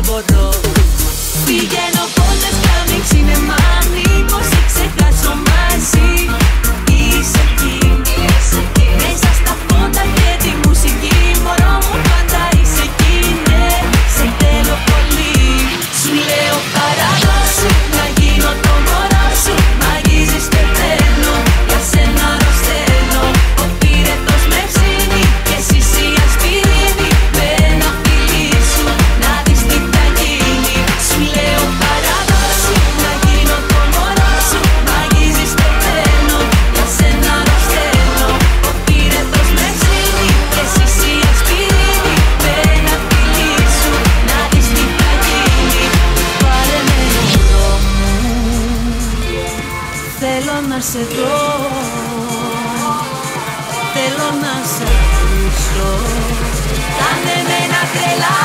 μπορώ. Πηγαίνω πόντες, καμίν σινεμά, μήπως σε ξεχάσω μαζί. Είσαι εκεί, μέσα στα φώτα και τη μουσική. Μωρό μου πάντα είσαι εκεί, ναι, σε θέλω πολύ. Σου λέω παραδόσου, να γίνω το μωρό σου. Μ' αγγίζεις και παίρνω, για σένα αρρωσταίνω. Ο πυρετός με ψήνει και εσύ η ασπιρίνη. Με ένα φιλί σου, να δεις τι θα γίνει. Σου λέω παραδόσου, να γίνω το μωρό σου. Μ' αγγίζεις και παίρνω, για σένα αρρωσταίνω. Ο πυρετός με ψήνει και εσύ η ασπιρίνη. Με ένα φιλί σου, να δεις τι θα γίνει. Πάρε με εδώ μου, θέλω να σε δω. Θέλω να σ' ακούσω. Κάνε με να τρελά.